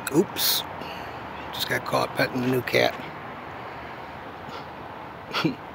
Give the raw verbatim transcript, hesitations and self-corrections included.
Oops. Just got caught petting the new cat.